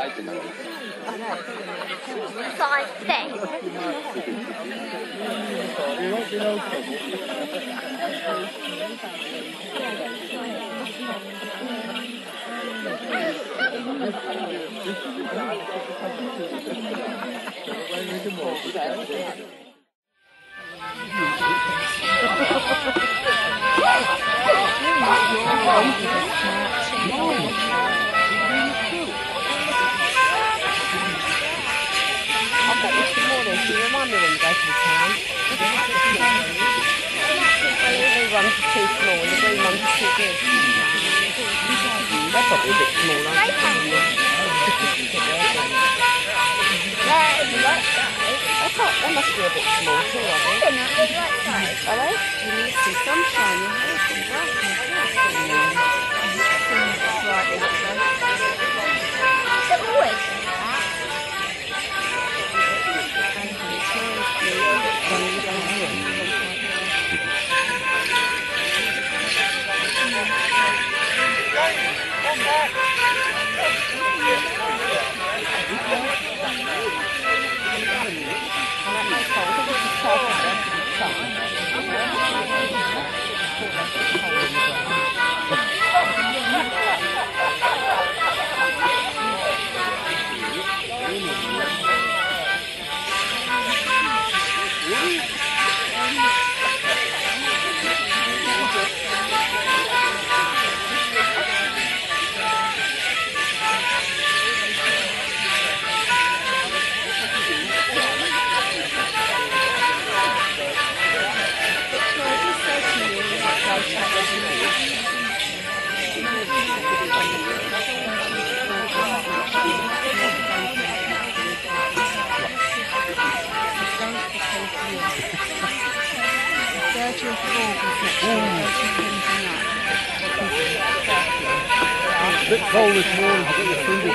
Size thing. Remind me when you go to the town. The blue ones are too small and the green ones are too big. They're probably a bit smaller. Yeah, They must be a bit small too, are they? Are they? You need some sunshine. Your hair's been bright and slightly like that. Is it always like that? It's a bit cold this morning, I've got your fingers